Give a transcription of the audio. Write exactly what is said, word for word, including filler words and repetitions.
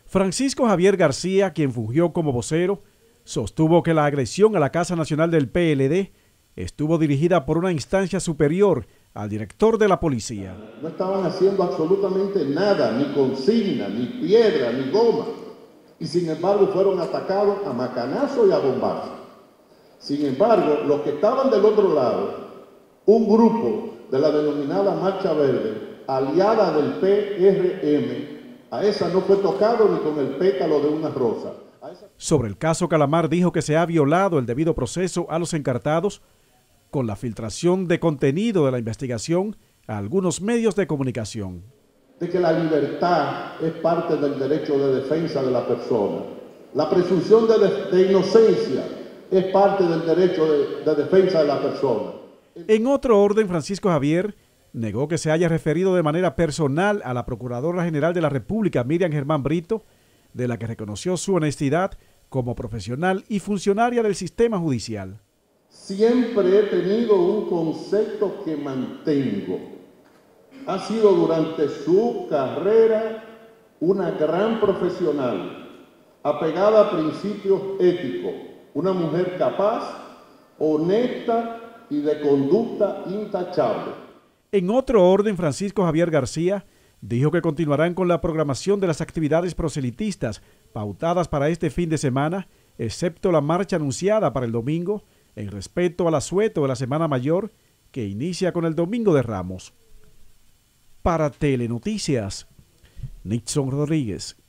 Francisco Javier García, quien fungió como vocero, sostuvo que la agresión a la Casa Nacional del P L D estuvo dirigida por una instancia superior al director de la policía. No estaban haciendo absolutamente nada, ni consigna, ni piedra, ni goma, y sin embargo fueron atacados a macanazo y a bombazo. Sin embargo, los que estaban del otro lado, un grupo de la denominada Marcha Verde, aliada del P R M, a esa no fue tocado ni con el pétalo de una rosa. Esa... Sobre el caso Calamar dijo que se ha violado el debido proceso a los encartados con la filtración de contenido de la investigación a algunos medios de comunicación. De que la libertad es parte del derecho de defensa de la persona. La presunción de, de, de inocencia es parte del derecho de, de defensa de la persona. En otro orden, Francisco Javier negó que se haya referido de manera personal a la Procuradora General de la República, Miriam Germán Brito, de la que reconoció su honestidad como profesional y funcionaria del sistema judicial. Siempre he tenido un concepto que mantengo. Ha sido durante su carrera una gran profesional, apegada a principios éticos, una mujer capaz, honesta y de conducta intachable. En otro orden, Francisco Javier García dijo que continuarán con la programación de las actividades proselitistas pautadas para este fin de semana, excepto la marcha anunciada para el domingo, en respeto al asueto de la Semana Mayor, que inicia con el Domingo de Ramos. Para Telenoticias, Nixon Rodríguez.